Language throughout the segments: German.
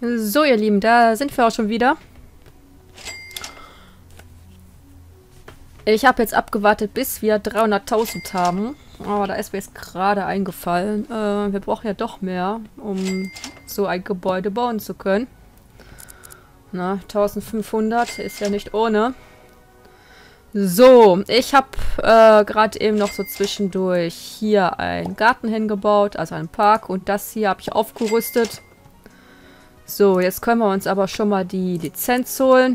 So, ihr Lieben, da sind wir auch schon wieder. Ich habe jetzt abgewartet, bis wir 300.000 haben. Aber da ist mir jetzt gerade eingefallen. Wir brauchen ja doch mehr, um so ein Gebäude bauen zu können. Na, 1500 ist ja nicht ohne. So, ich habe gerade eben noch so zwischendurch hier einen Garten hingebaut, also einen Park. Und das hier habe ich aufgerüstet. So, jetzt können wir uns aber schon mal die Lizenz holen.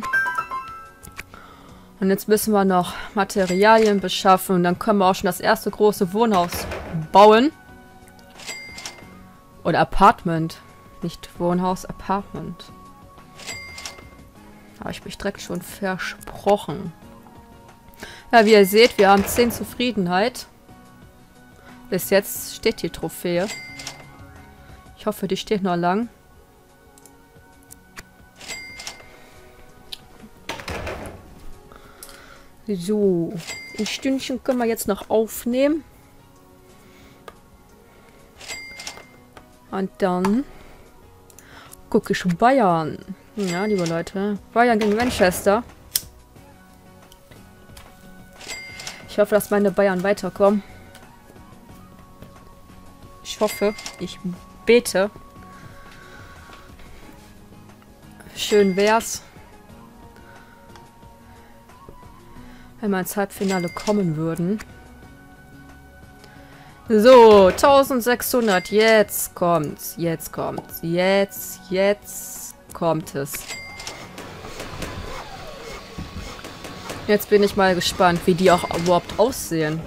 Und jetzt müssen wir noch Materialien beschaffen. Und dann können wir auch schon das erste große Wohnhaus bauen. Oder Apartment. Nicht Wohnhaus, Apartment. Habe ich mich direkt schon versprochen. Ja, wie ihr seht, wir haben 10 Zufriedenheit. Bis jetzt steht die Trophäe. Ich hoffe, die steht noch lang. So, ein Stündchen können wir jetzt noch aufnehmen. Und dann gucke ich Bayern. Ja, liebe Leute. Bayern gegen Manchester. Ich hoffe, dass meine Bayern weiterkommen. Ich hoffe, ich bete. Schön wär's, wenn wir ins Halbfinale kommen würden. So, 1600. Jetzt kommt's. Jetzt kommt's. Jetzt kommt es. Jetzt bin ich mal gespannt, wie die auch überhaupt aussehen.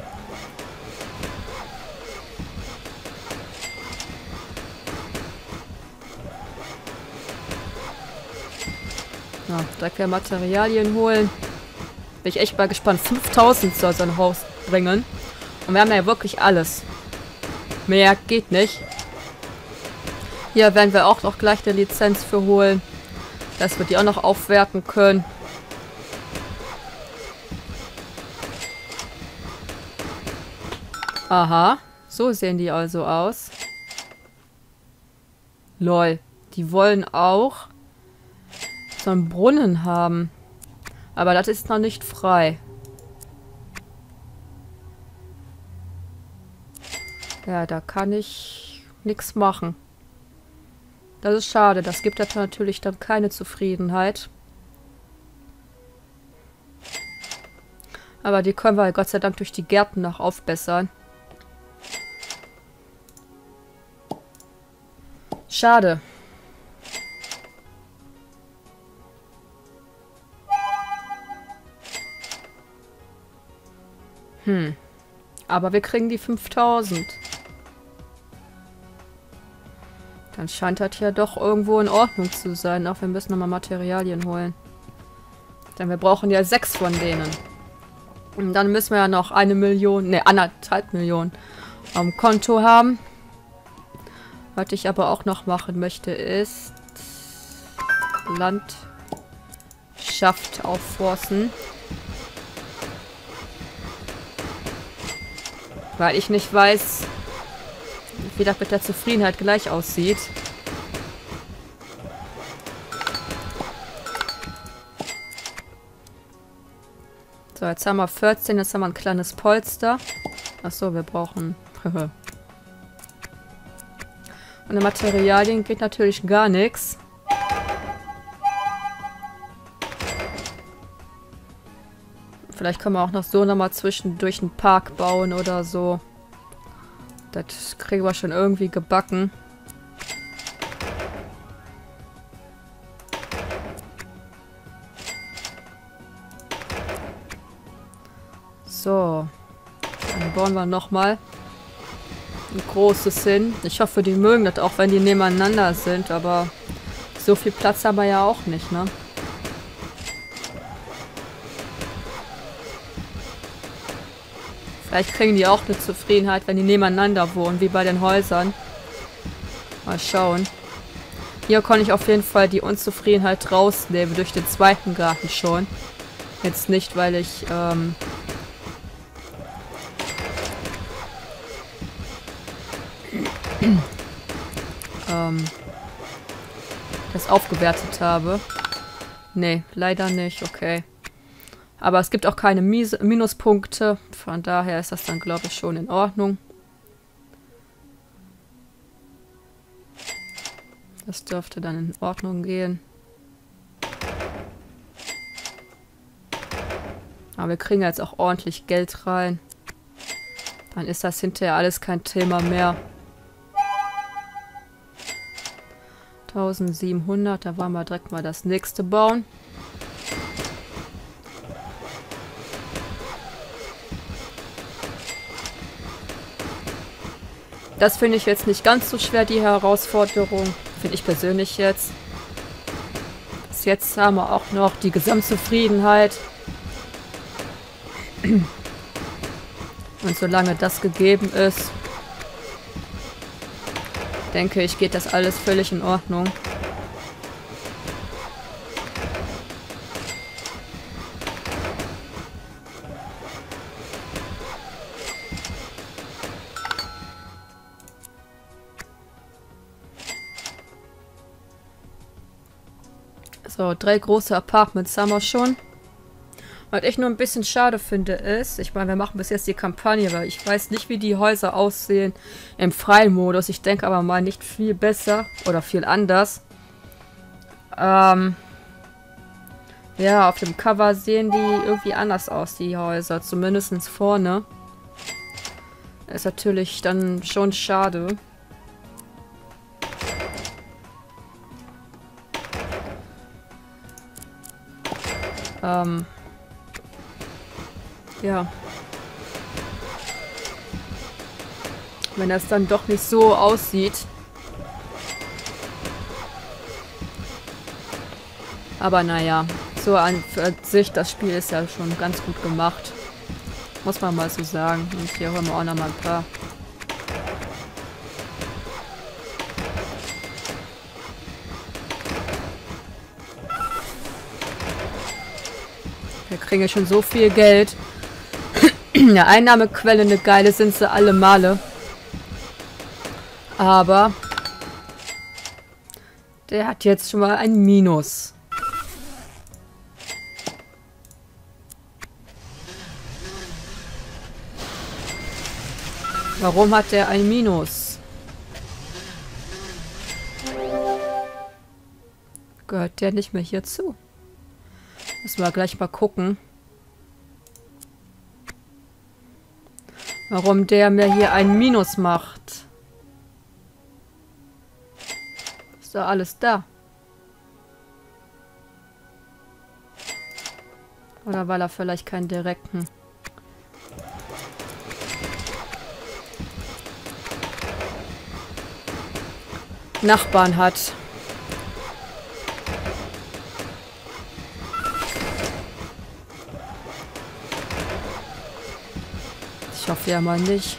Ja, direkt wieder Materialien holen. Bin ich echt mal gespannt. 5000 soll sein Haus bringen. Und wir haben ja wirklich alles. Mehr geht nicht. Hier werden wir auch noch gleich eine Lizenz für holen. Dass wir die auch noch aufwerten können. Aha. So sehen die also aus. Lol. Die wollen auch so einen Brunnen haben. Aber das ist noch nicht frei. Ja, da kann ich nichts machen. Das ist schade. Das gibt natürlich dann keine Zufriedenheit. Aber die können wir Gott sei Dank durch die Gärten noch aufbessern. Schade. Aber wir kriegen die 5000. Dann scheint das ja doch irgendwo in Ordnung zu sein. Auch wir müssen nochmal Materialien holen. Denn wir brauchen ja 6 von denen. Und dann müssen wir ja noch 1 Million, ne, 1,5 Millionen am Konto haben. Was ich aber auch noch machen möchte, ist Landschaft aufforsten. Weil ich nicht weiß, wie das mit der Zufriedenheit gleich aussieht. So, jetzt haben wir 14, jetzt haben wir ein kleines Polster. Achso, wir brauchen... Und in Materialien geht natürlich gar nichts. Vielleicht können wir auch noch so nochmal zwischendurch einen Park bauen oder so. Das kriegen wir schon irgendwie gebacken. So. Dann bauen wir nochmal ein großes hin. Ich hoffe, die mögen das auch, wenn die nebeneinander sind. Aber so viel Platz haben wir ja auch nicht, ne? Vielleicht kriegen die auch eine Zufriedenheit, wenn die nebeneinander wohnen, wie bei den Häusern. Mal schauen. Hier kann ich auf jeden Fall die Unzufriedenheit rausnehmen, durch den zweiten Garten schon. Jetzt nicht, weil ich, das aufgewertet habe. Nee, leider nicht. Okay. Aber es gibt auch keine Minuspunkte. Von daher ist das dann, glaube ich, schon in Ordnung. Das dürfte dann in Ordnung gehen. Aber wir kriegen jetzt auch ordentlich Geld rein. Dann ist das hinterher alles kein Thema mehr. 1700, da wollen wir direkt mal das nächste bauen. Das finde ich jetzt nicht ganz so schwer, die Herausforderung. Finde ich persönlich jetzt. Bis jetzt haben wir auch noch die Gesamtzufriedenheit. Und solange das gegeben ist, denke ich, geht das alles völlig in Ordnung. So, 3 große Apartments haben wir schon. Was ich nur ein bisschen schade finde ist, ich meine, wir machen bis jetzt die Kampagne, weil ich weiß nicht, wie die Häuser aussehen im freien Modus. Ich denke aber mal nicht viel besser oder viel anders. Ja, auf dem Cover sehen die irgendwie anders aus, die Häuser. Zumindest vorne. Ist natürlich dann schon schade. Ja. Wenn das dann doch nicht so aussieht. Aber naja, so an für sich, das Spiel ist ja schon ganz gut gemacht. Muss man mal so sagen. Und hier hören wir auch noch mal ein paar. Wir kriegen ja schon so viel Geld. Eine Einnahmequelle, eine geile sind sie alle Male. Aber der hat jetzt schon mal ein Minus. Warum hat der ein Minus? Gehört der nicht mehr hierzu? Müssen wir gleich mal gucken. Warum der mir hier ein Minus macht. Ist doch alles da. Oder weil er vielleicht keinen direkten Nachbarn hat. Ich hoffe ja mal nicht.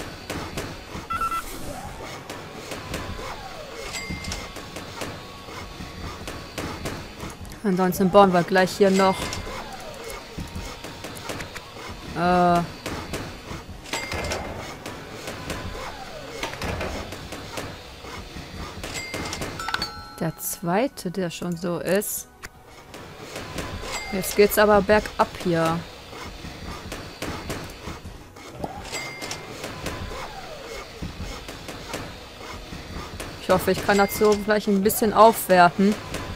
Ansonsten bauen wir gleich hier noch der zweite, der schon so ist. Jetzt geht's aber bergab hier. Ich hoffe, ich kann dazu vielleicht ein bisschen aufwerten.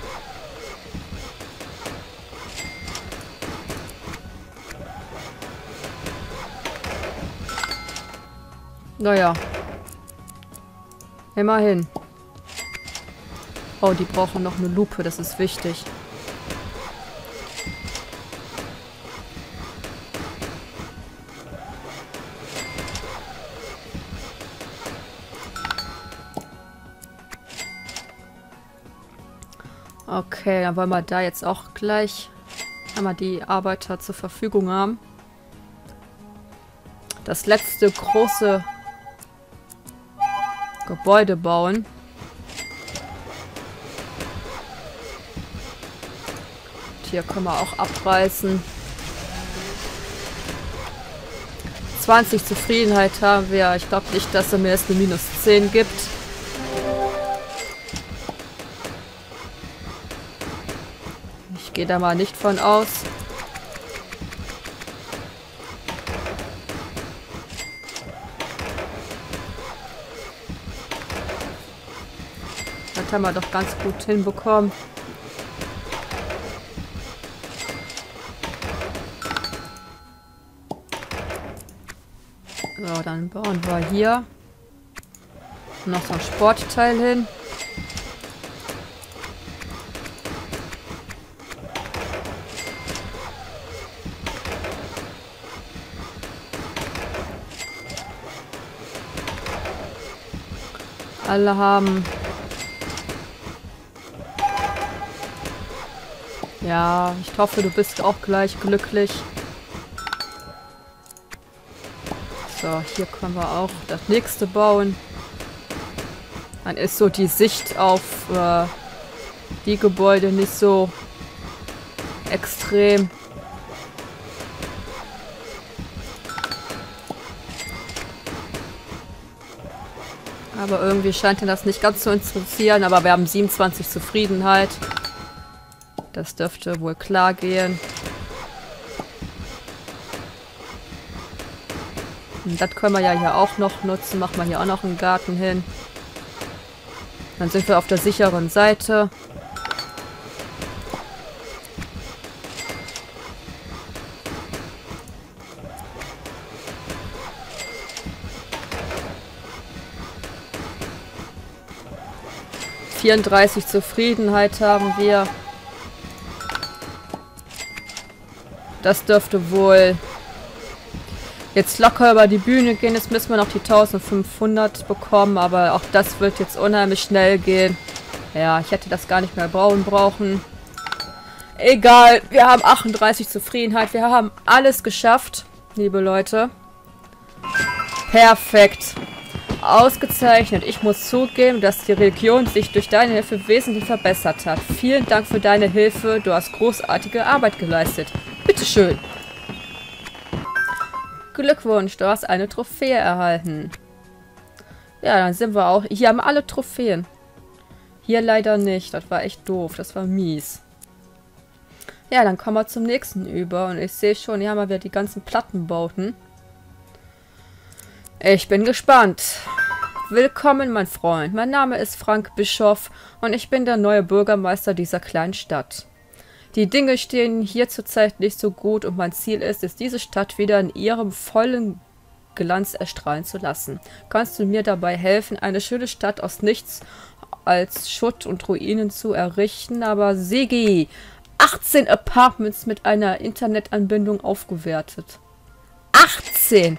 Naja. Immerhin. Oh, die brauchen noch eine Lupe, das ist wichtig. Okay, dann wollen wir da jetzt auch gleich einmal die Arbeiter zur Verfügung haben. Das letzte große Gebäude bauen. Und hier können wir auch abreißen. 20 Zufriedenheit haben wir. Ich glaube nicht, dass er mir jetzt eine -10 gibt. Ich gehe da mal nicht von aus. Das haben wir doch ganz gut hinbekommen. So, dann bauen wir hier noch so ein Sportteil hin. Alle haben... Ja, ich hoffe, du bist auch gleich glücklich. So, hier können wir auch das nächste bauen. Dann ist so die Sicht auf die Gebäude nicht so extrem. Aber irgendwie scheint ihn das nicht ganz zu interessieren. Aber wir haben 27 Zufriedenheit. Das dürfte wohl klar gehen. Und das können wir ja hier auch noch nutzen. Machen wir hier auch noch einen Garten hin. Dann sind wir auf der sicheren Seite. ...34 Zufriedenheit haben wir. Das dürfte wohl jetzt locker über die Bühne gehen. Jetzt müssen wir noch die 1500 bekommen, aber auch das wird jetzt unheimlich schnell gehen. Ja, ich hätte das gar nicht mehr bauen brauchen. Egal, wir haben 38 Zufriedenheit. Wir haben alles geschafft, liebe Leute. Perfekt. Ausgezeichnet. Ich muss zugeben, dass die Religion sich durch deine Hilfe wesentlich verbessert hat. Vielen Dank für deine Hilfe. Du hast großartige Arbeit geleistet. Bitteschön. Glückwunsch, du hast eine Trophäe erhalten. Ja, dann sind wir auch... Hier haben wir alle Trophäen. Hier leider nicht. Das war echt doof. Das war mies. Ja, dann kommen wir zum nächsten über. Und ich sehe schon, hier haben wir wieder die ganzen Plattenbauten. Ich bin gespannt. Willkommen, mein Freund. Mein Name ist Frank Bischoff und ich bin der neue Bürgermeister dieser kleinen Stadt. Die Dinge stehen hier zurzeit nicht so gut und mein Ziel ist es, diese Stadt wieder in ihrem vollen Glanz erstrahlen zu lassen. Kannst du mir dabei helfen, eine schöne Stadt aus nichts als Schutt und Ruinen zu errichten? Aber Sigi, 18 Apartments mit einer Internetanbindung aufgewertet. 18!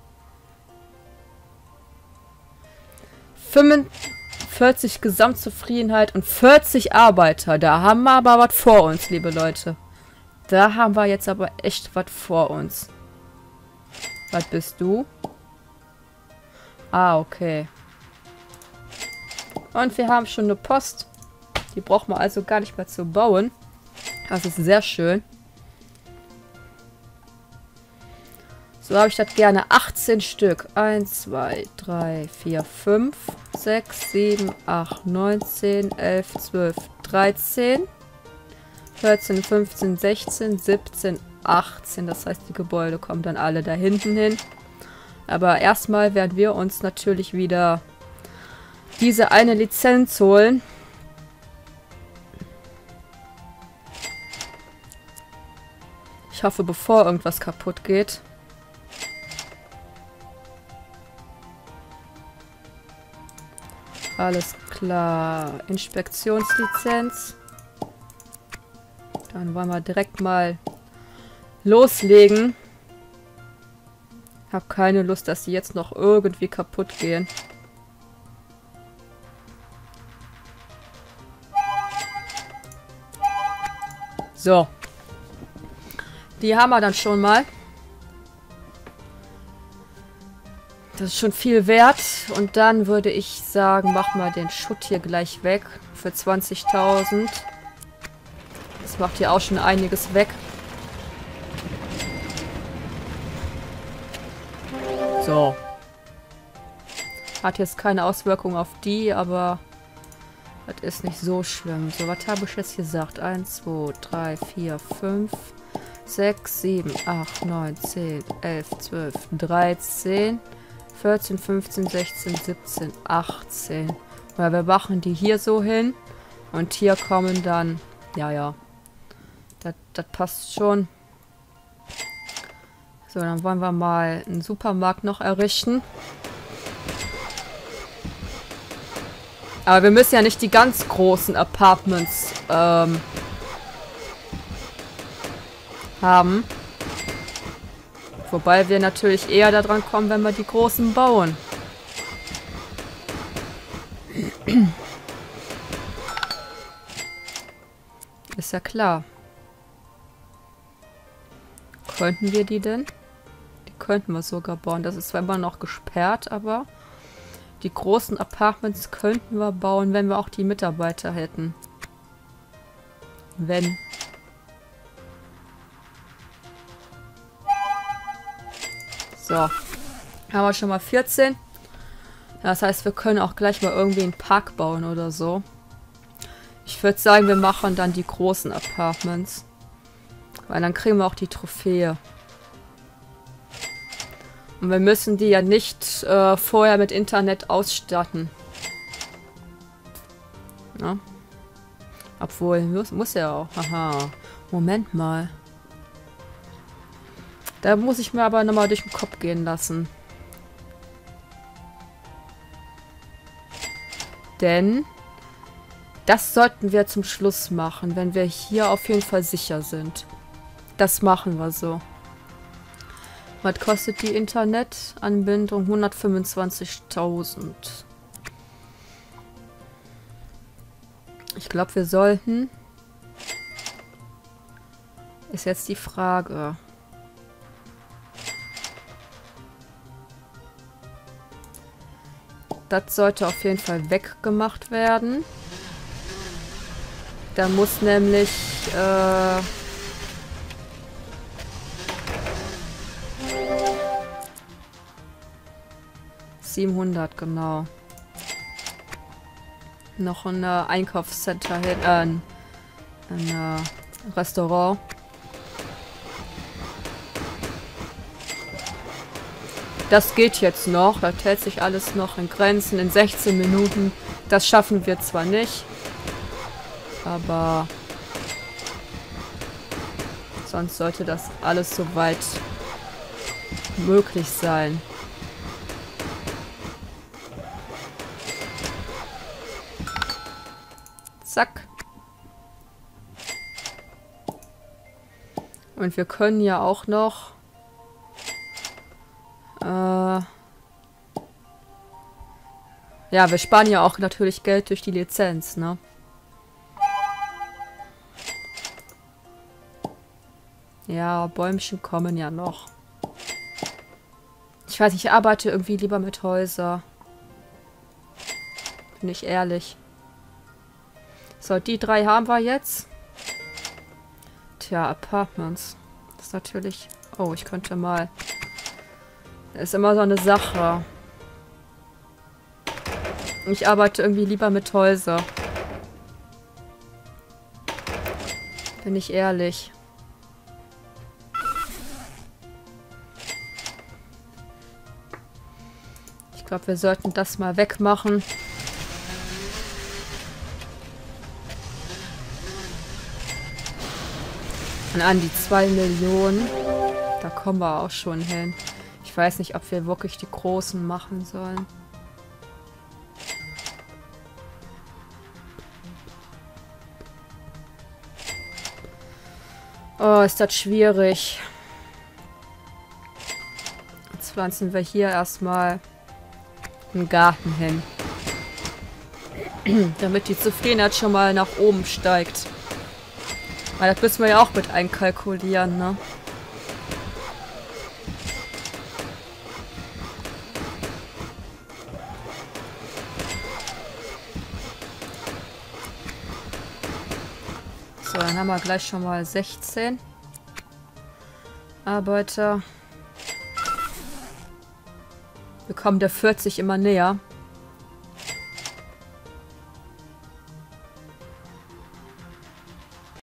45 Gesamtzufriedenheit und 40 Arbeiter. Da haben wir aber was vor uns, liebe Leute. Da haben wir jetzt aber echt was vor uns. Was bist du? Ah, okay. Und wir haben schon eine Post. Die brauchen wir also gar nicht mehr zu bauen. Das ist sehr schön. So habe ich das gerne. 18 Stück. 1, 2, 3, 4, 5, 6, 7, 8, 9, 10, 11, 12, 13, 14, 15, 16, 17, 18. Das heißt, die Gebäude kommen dann alle da hinten hin. Aber erstmal werden wir uns natürlich wieder diese eine Lizenz holen. Ich hoffe, bevor irgendwas kaputt geht. Alles klar. Inspektionslizenz. Dann wollen wir direkt mal loslegen. Hab keine Lust, dass sie jetzt noch irgendwie kaputt gehen. So. Die haben wir dann schon mal. Das ist schon viel wert. Und dann würde ich sagen, mach mal den Schutt hier gleich weg. Für 20.000. Das macht hier auch schon einiges weg. So. Hat jetzt keine Auswirkung auf die, aber Das ist nicht so schlimm. So, was habe ich jetzt gesagt? 1, 2, 3, 4, 5, 6, 7, 8, 9, 10, 11, 12, 13, 14, 15, 16, 17, 18. Oder wir machen die hier so hin. Und hier kommen dann... Ja, ja. Das passt schon. So, dann wollen wir mal einen Supermarkt noch errichten. Aber wir müssen ja nicht die ganz großen Apartments haben. Wobei wir natürlich eher daran kommen, wenn wir die großen bauen. Ist ja klar. Könnten wir die denn? Die könnten wir sogar bauen. Das ist zwar immer noch gesperrt, aber die großen Apartments könnten wir bauen, wenn wir auch die Mitarbeiter hätten. Wenn. So. Haben wir schon mal 14. Das heißt, wir können auch gleich mal irgendwie einen Park bauen oder so. Ich würde sagen, wir machen dann die großen Apartments. Weil dann kriegen wir auch die Trophäe. Und wir müssen die ja nicht vorher mit Internet ausstatten. Ja. Obwohl, muss ja auch. Haha. Moment mal. Da muss ich mir aber nochmal durch den Kopf gehen lassen. Denn das sollten wir zum Schluss machen, wenn wir hier auf jeden Fall sicher sind. Das machen wir so. Was kostet die Internetanbindung? 125.000. Ich glaube, wir sollten... Ist jetzt die Frage. Das sollte auf jeden Fall weggemacht werden. Da muss nämlich... 700, genau. Noch ein Einkaufscenter hin, ein Restaurant. Das geht jetzt noch. Das hält sich alles noch in Grenzen. In 16 Minuten. Das schaffen wir zwar nicht. Aber sonst sollte das alles soweit möglich sein. Zack. Und wir können ja auch noch ja, wir sparen ja auch natürlich Geld durch die Lizenz, ne? Ja, Bäumchen kommen ja noch. Ich weiß, ich arbeite irgendwie lieber mit Häuser. Bin ich ehrlich. So, die 3 haben wir jetzt. Tja, Apartments. Das ist natürlich... Oh, ich könnte mal... Das ist immer so eine Sache. Ich arbeite irgendwie lieber mit Häuser. Bin ich ehrlich. Ich glaube, wir sollten das mal wegmachen. Und an die 2 Millionen. Da kommen wir auch schon hin. Ich weiß nicht, ob wir wirklich die großen machen sollen. Oh, ist das schwierig. Jetzt pflanzen wir hier erstmal einen Garten hin. Damit die Zufriedenheit schon mal nach oben steigt. Weil das müssen wir ja auch mit einkalkulieren, ne? So, dann haben wir gleich schon mal 16 Arbeiter. Wir kommen der 40 immer näher.